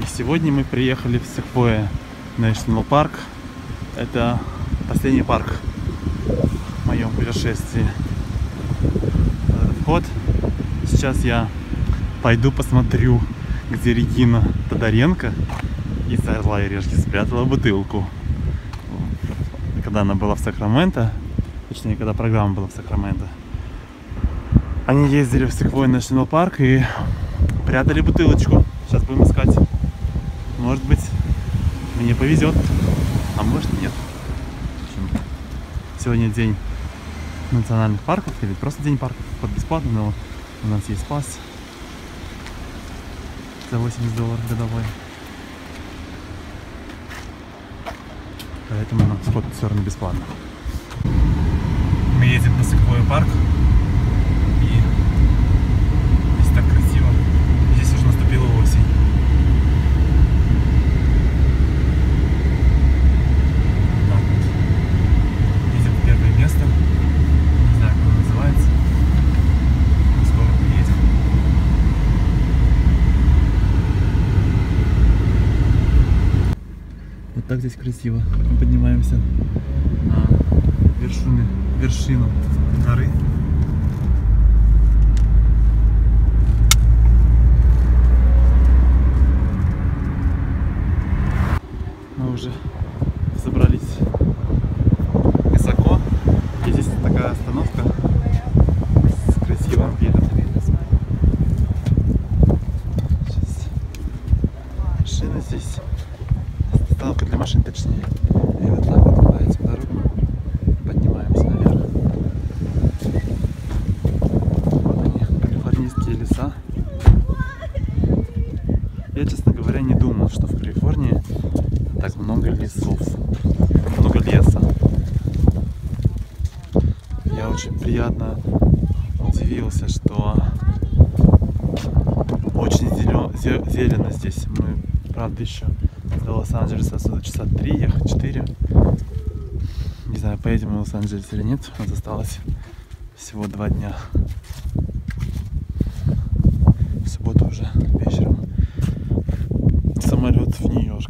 сегодня мы приехали в Sequoia National Park. Это последний парк в моем путешествии. Вход. Сейчас я пойду посмотрю, где Регина Тодоренко из «Орла и решки» спрятала бутылку. Когда она была в Сакраменто, точнее, когда программа была в Сакраменто, они ездили в Sequoia National Park и прятали бутылочку. Сейчас будем искать. Может быть, мне повезет, а может нет. В общем, сегодня день национальных парков, или просто день парков, под бесплатно, но у нас есть пас за $80 годовой. Поэтому нам вход все равно бесплатно. Мы едем по Sequoia парк. И здесь так красиво. Здесь уже наступила осень. Так вот. Едем в первое место. Не знаю, как оно называется. Мы скоро приедем. Вот так здесь красиво. Мы поднимаемся на вершину горы. Мы уже забрались высоко. И здесь такая остановка с красивым видом. Сейчас машина здесь. Остановка для машин, точнее. И вот так вот по этим дорогам поднимаемся наверх. Вот они, калифорнийские леса. Я, честно говоря, не думал, что в Калифорнии так много лесов, много леса. Я очень приятно удивился, что очень зелено здесь. Мы, правда, еще до Лос-Анджелеса отсюда часа 3 ехать, 4. Не знаю, поедем мы в Лос-Анджелес или нет. У нас осталось всего 2 дня. В субботу уже вечером самолет в Нью-Йорк.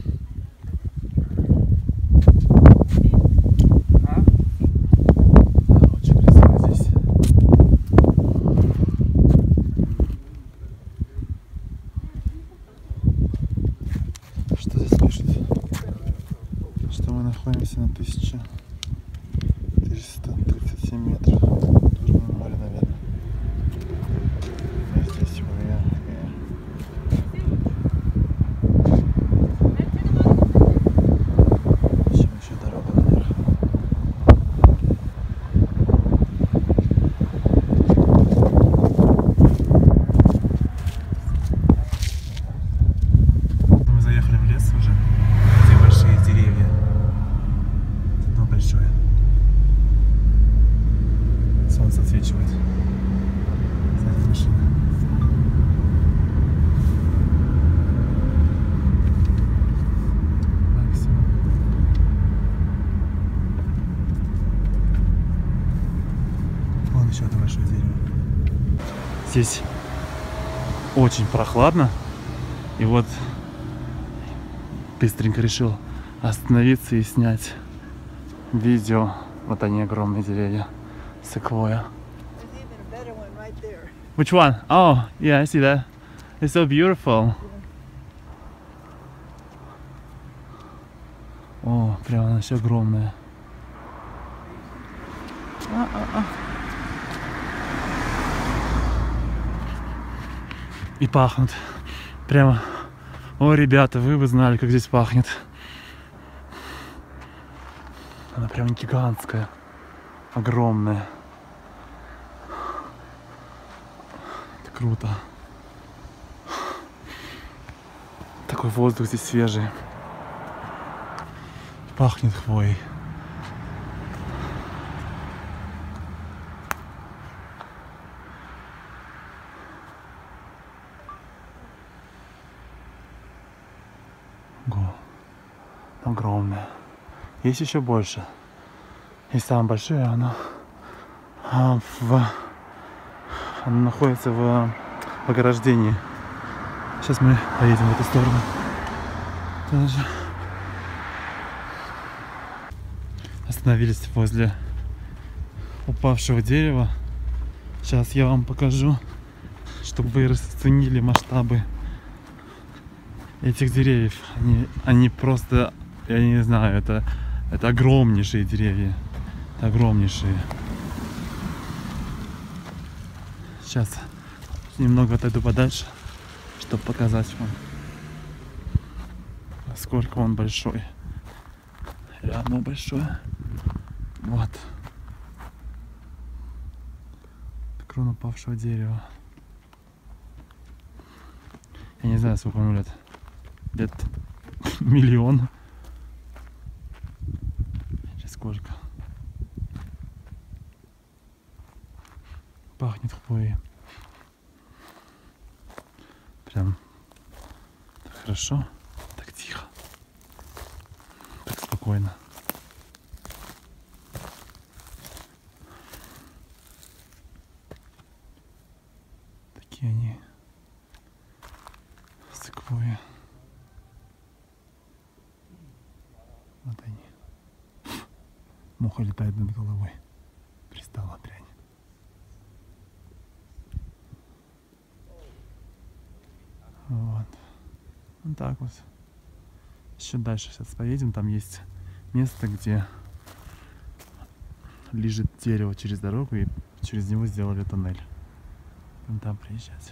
Очень красиво здесь. Что здесь пишет? Что мы находимся на 1337 метров над уровнем моря, наверное. И здесь еще дорога наверх. Мы заехали в лес уже, где большие деревья. Одно большое. Солнце отсвечивает. Сзади машина. Максимум. Вон еще одно большое дерево. Здесь очень прохладно. И вот быстренько решил остановиться и снять видео. Вот они, огромные деревья. Sequoia. Which one? Oh, yeah, I see that. It's so beautiful. О, прям она все огромная. И пахнут. Прямо. О, ребята, вы бы знали, как здесь пахнет. Она прям гигантская. Огромная. Это круто. Такой воздух здесь свежий. Пахнет хвоей. Огромная. Есть еще больше. И самое большое, оно находится в ограждении Сейчас мы поедем в эту сторону. Тоже. Остановились возле упавшего дерева. Сейчас я вам покажу, чтобы вы расценили масштабы этих деревьев. Они просто, я не знаю, это огромнейшие деревья. Это огромнейшие. Сейчас немного отойду подальше, чтобы показать вам, насколько он большой. Реально большое. Вот. Крона упавшего дерева. Я не знаю, сколько ему лет. Лет миллион. Или сколько. Пахнет хвоей. Прям так хорошо, так тихо, так спокойно. Такие они секвойи. Вот они. Муха летает над головой. Пристала дрянь. Вот. Вот так вот. Еще дальше сейчас поедем. Там есть место, где лежит дерево через дорогу, и через него сделали тоннель. Будем там приезжать.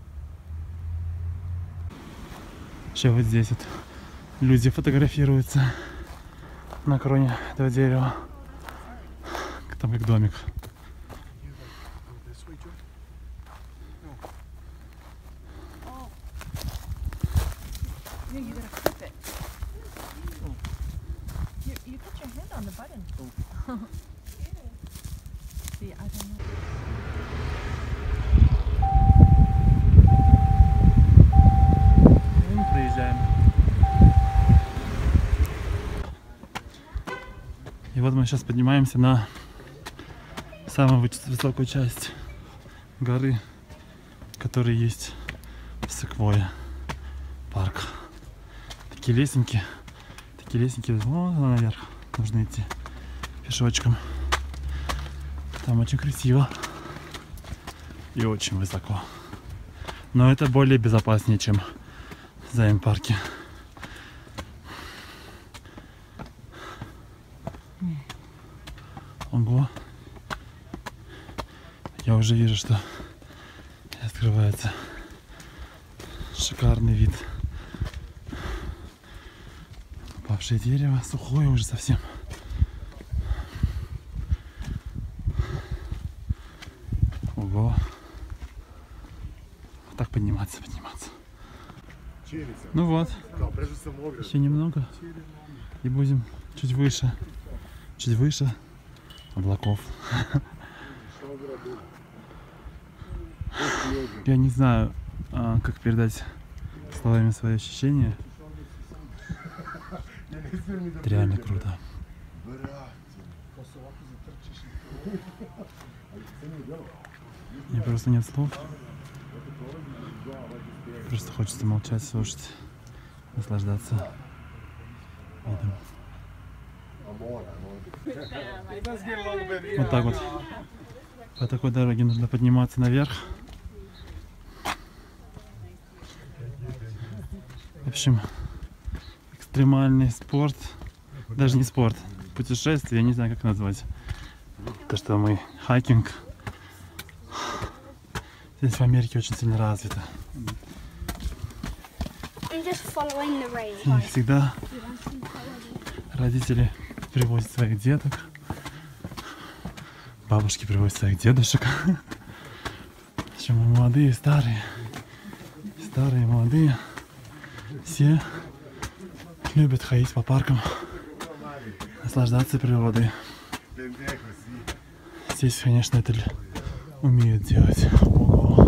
Еще вот здесь вот люди фотографируются на кроне этого дерева. Там как домик. No, you gotta clip it. You put your hand on the button. See, I don't know. Мы проезжаем. И вот мы сейчас поднимаемся на самую высокую часть горы, которая есть в Секвойя парк. Такие лесенки вот наверх нужно идти пешочком. Там очень красиво и очень высоко, но это более безопаснее, чем в зоопарке. Ого, я уже вижу, что открывается шикарный вид. Упавшее дерево, сухое уже совсем. Ого. Вот так подниматься. Ну вот, еще немного и будем чуть выше облаков. Я не знаю, как передать словами свои ощущения. Это реально круто. Мне просто нет слов. Просто хочется молчать, слушать, наслаждаться видом. Вот так вот. По такой дороге нужно подниматься наверх. В общем, экстремальный спорт. Даже не спорт, путешествие, я не знаю, как назвать. То, что мы хайкинг. Здесь в Америке очень сильно развито. И всегда родители привозят своих деток, бабушки привозят своих дедушек. Причем мы молодые, старые, молодые. Все любят ходить по паркам, наслаждаться природой. Здесь, конечно, это умеют делать. Ого.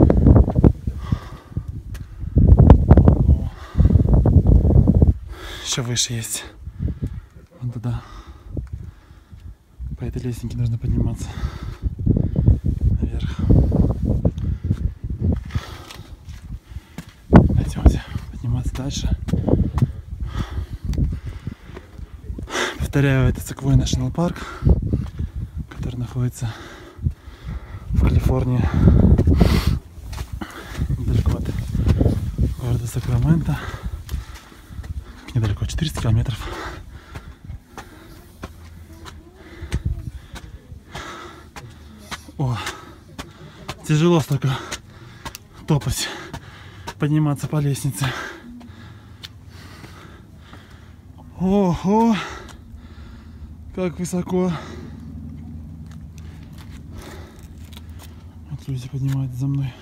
Еще выше есть. Вон туда. По этой лестнике нужно подниматься наверх. Пойдемте подниматься дальше. Повторяю, это Sequoia National Park, который находится в Калифорнии, недалеко от города Сакраменто. Недалеко, 400 километров. О, тяжело столько топать, подниматься по лестнице. Ого, как высоко. Вот люди поднимаются за мной.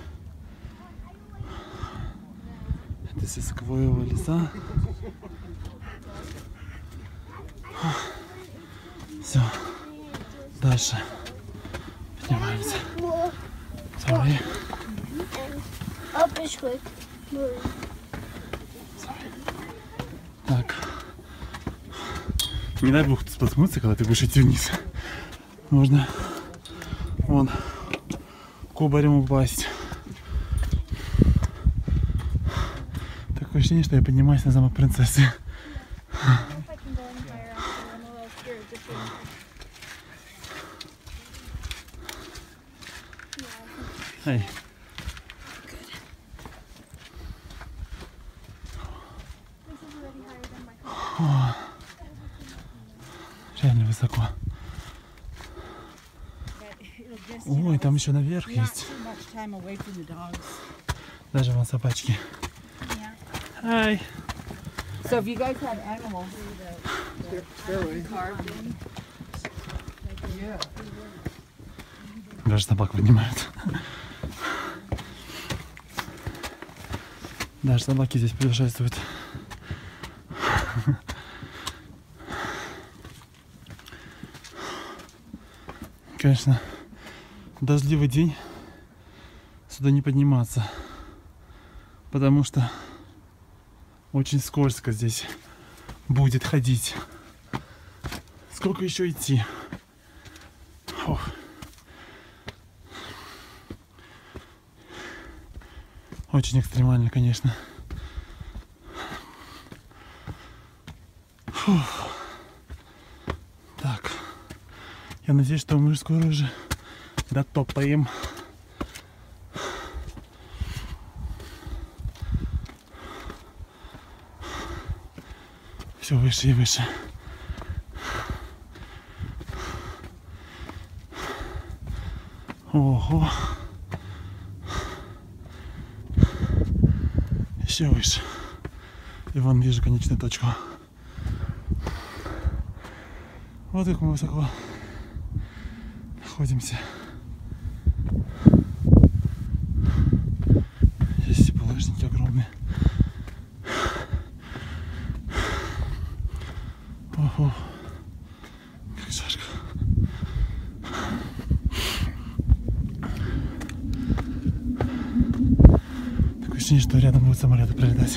Это все секвоевые леса. Все, дальше поднимаемся. Sorry. Так. Не дай бог споткнуться, когда ты будешь идти вниз. Можно вон кубарем упасть. Такое ощущение, что я поднимаюсь на замок принцессы. Эй. О, реально высоко. Ой, там еще наверх есть. Даже вон собачки. Ай. So if you guys had animals, carved in. Даже собак поднимают. Даже собаки здесь путешествуют. Конечно, дождливый день сюда не подниматься, потому что очень скользко здесь будет ходить. Сколько еще идти? Ох. Очень экстремально, конечно. Фух. Так. Я надеюсь, что мы скоро уже дотопаем. Все выше и выше. Ого. Еще выше. И вон вижу конечную точку. Вот как мы высоко находимся. Здесь булыжники огромные. Ого. Как жарко. Такое ощущение, что рядом будут самолеты прилетать.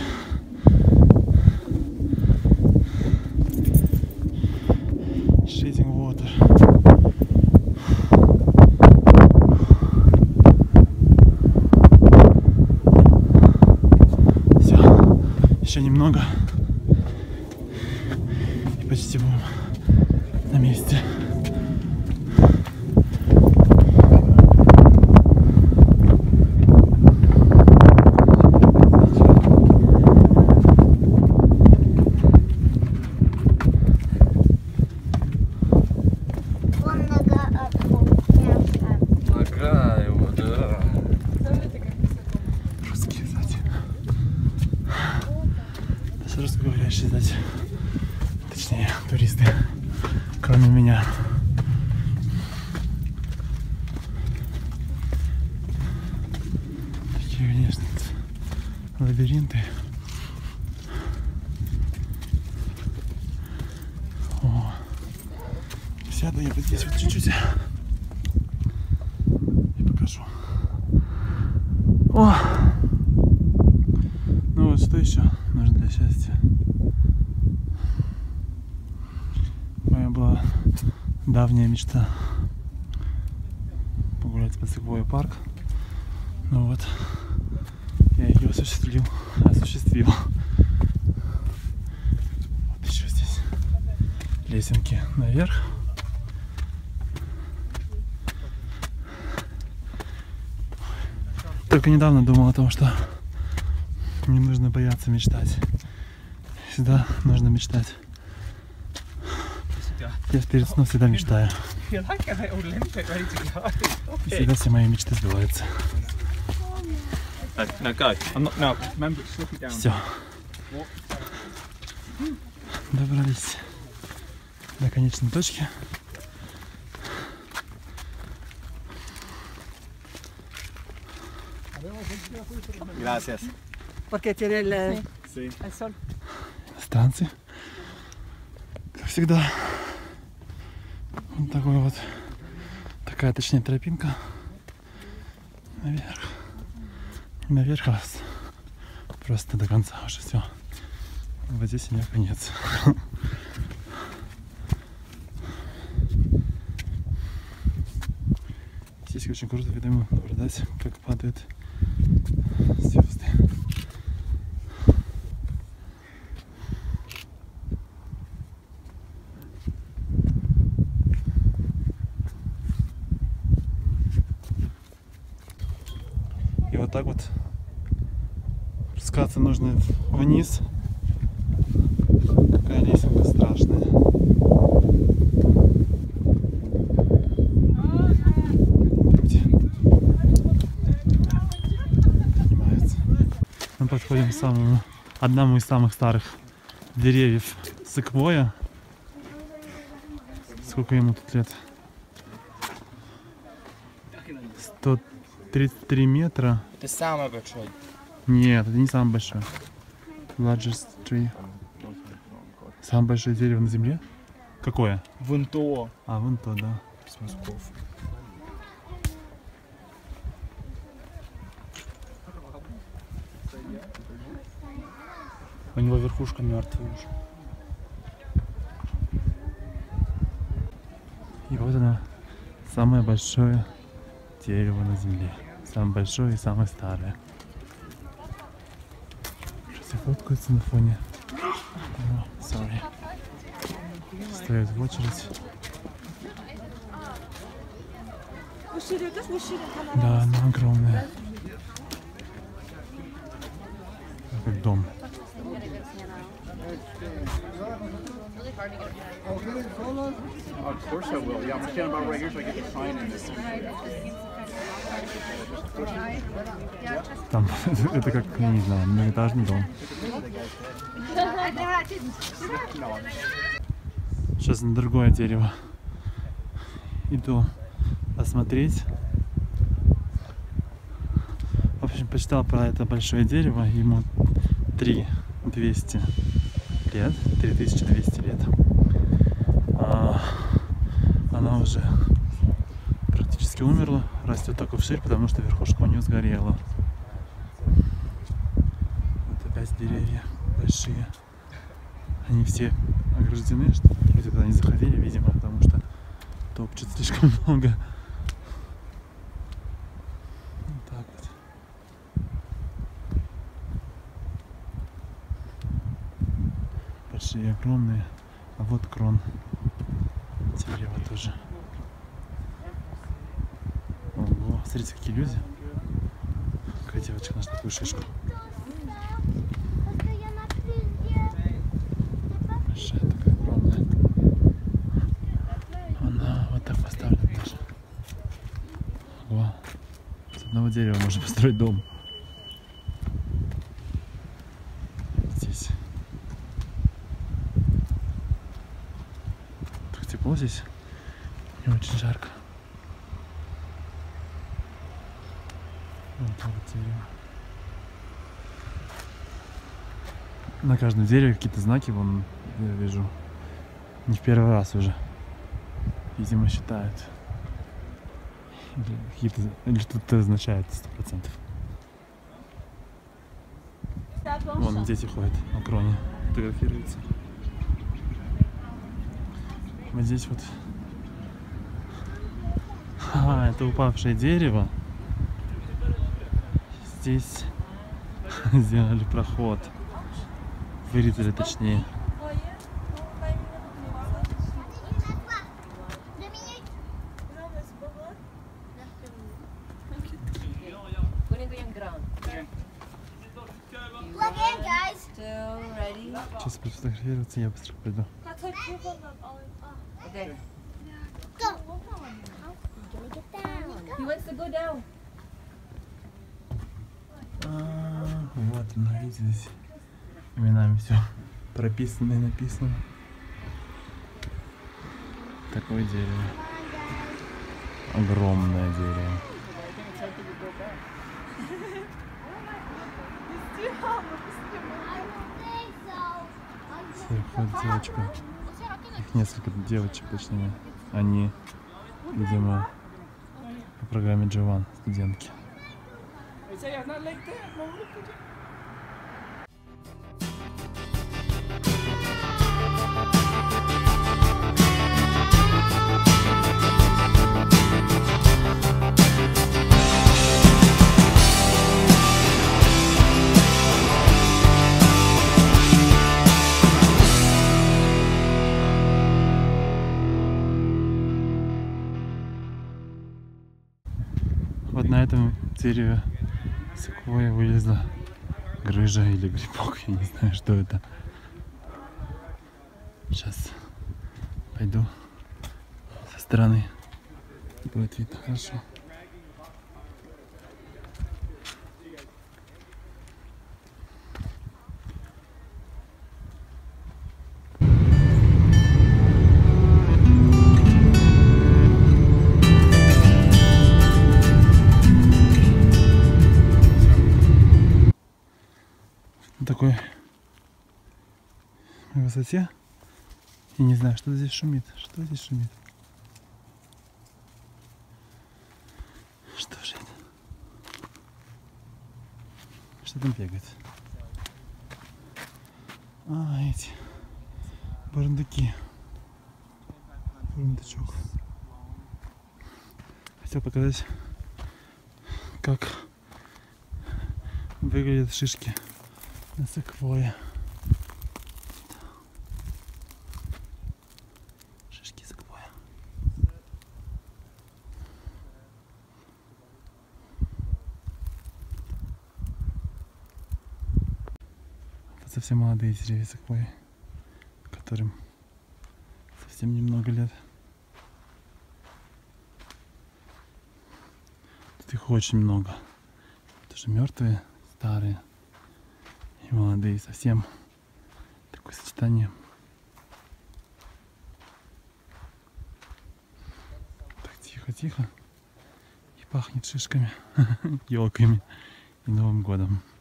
Shading water. Все, еще немного и почти будем на месте. Русскоговорящие, кстати, точнее, туристы, кроме меня. Такие, конечно, лабиринты. О, сяду я вот здесь вот чуть-чуть и покажу. О! Ну вот что еще нужно для счастья? Моя была давняя мечта погулять по Sequoia Park. Ну вот, Я ее осуществил. Вот еще здесь лесенки наверх. Только недавно думал о том, что не нужно бояться мечтать. Всегда нужно мечтать. Я перед сном всегда мечтаю. И всегда все мои мечты сбываются. Все. Добрались до конечной точки. Gracias. Porque tiene el Sí. sol. Станции. Как всегда. Вот такой вот. Такая, точнее, тропинка. Наверх. Наверх раз. Просто до конца уже все. Вот здесь у нее конец. Здесь очень круто видно наблюдать, как падают звезды. И вот так вот спускаться нужно вниз. Такая лесенка страшная. Люди поднимаются. Мы подходим к одному из самых старых деревьев секвойя. Сколько ему тут лет? 133 метра. Это самый большой. Нет, это не самый большой. Largest tree. Самое большое дерево на земле? Какое? Вон то. А, вон то, да. С мазков. У него верхушка мертвая уже. И вот оно, самое большое дерево на земле. Самое большое и самое старое. Все фоткаются на фоне. Sorry. Стоят в очередь. Да, она огромная. Как дом. Of course I will. Yeah, I'm standing by right here so I get the sign in this. Там, это как, я не знаю, многоэтажный дом. Сейчас на другое дерево иду осмотреть. В общем, почитал про это большое дерево. Ему 3200 лет. 3200 лет. Она уже практически умерла. Растет только вширь, потому что верхушка у нее сгорела. Вот опять деревья большие. Они все ограждены, что люди туда не заходили, видимо, потому что топчут слишком много. Вот так вот. Большие, огромные. А вот крон дерева тоже. Ого, смотрите, какие люди. Какая девочка нашла такую шишку. Большая такая, огромная. Она вот так поставлена даже. Ого. С одного дерева можно построить дом. Здесь. Так тепло здесь. Не очень жарко. Вот это вот дерево. На каждом дереве какие-то знаки, вон, я вижу. Не в первый раз уже. Видимо, считают. Или что-то означает 100%. Вон дети ходят на кроне, фотографируются. Вот здесь вот. Это упавшее дерево. Здесь Сделали проход. Вырезали точнее. Still ready? Сейчас буду фотографироваться, я быстро пойду. Okay. He wants to go down. Вот оно, видите, здесь именами все прописано и написано. Такое дерево. Огромное дерево. Сверху девочка. Их несколько девочек, точнее. Они, видимо, по программе G1 студентки. Вот на этом дереве секвойя вылезла грыжа или грибок, я не знаю, что это. Сейчас пойду со стороны, будет видно хорошо. На такой высоте. Я не знаю, что здесь шумит. Что здесь шумит? Что же это? Что там бегает? Эти бурундуки. Бурундучок. Хотел показать, как выглядят шишки на секвойе. Шишки секвойя. Это совсем молодые деревья секвойи, которым совсем немного лет. Тут их очень много. Тоже мертвые, старые и молодые, совсем такое сочетание. Так тихо-тихо и пахнет шишками, елками и Новым годом.